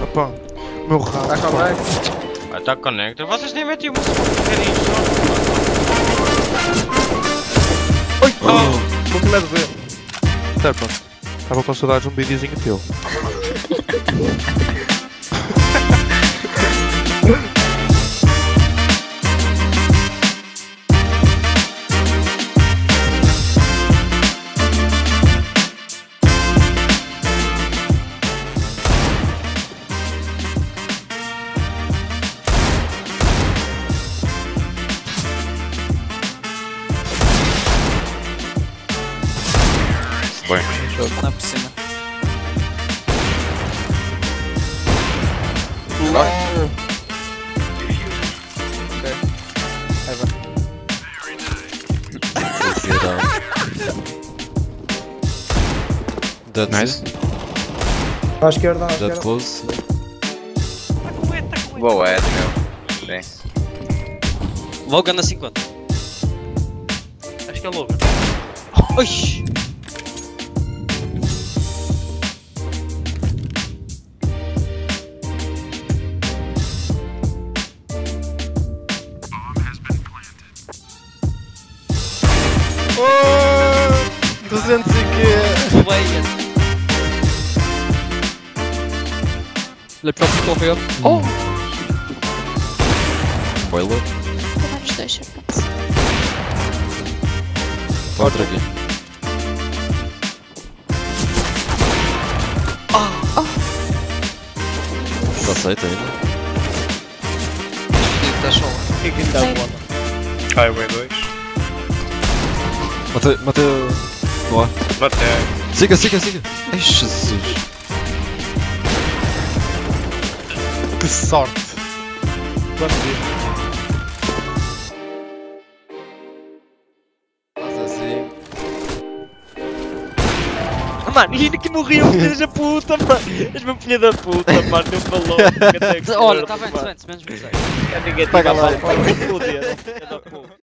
Opa, o meu rabo. Está conecta? Ah, tá conecta. Vocês nem metem uma bocadinho só. Oi! Vou que leve ver. Tá, pronto. Estava com saudades de um videozinho teu. Bem. Na piscina. Ok. Aí vai. Dead Nice. À esquerda, à Dead esquerda. close. Boa, é, meu. Bem. Logan na 50. Acho que é Logan. Oxi! Oh! 200 e quê? Veia! Le próprio correu. Oh! Boiler. Pelo menos deixa, pronto. Outra aqui. Está aceito ainda? Está só. O que é que lhe dá Sei. a bola? Highway 2. Matei. Boa. Bateu. Siga. Ai, Jesus. Que sorte! Vamos ver. Faz assim. Mano, e que morreu, filho da puta, mano! És uma filha da puta, mano, eu falou. Olha, tá bem, menos 26. Ninguém Paga tinha lá. mal para o poder.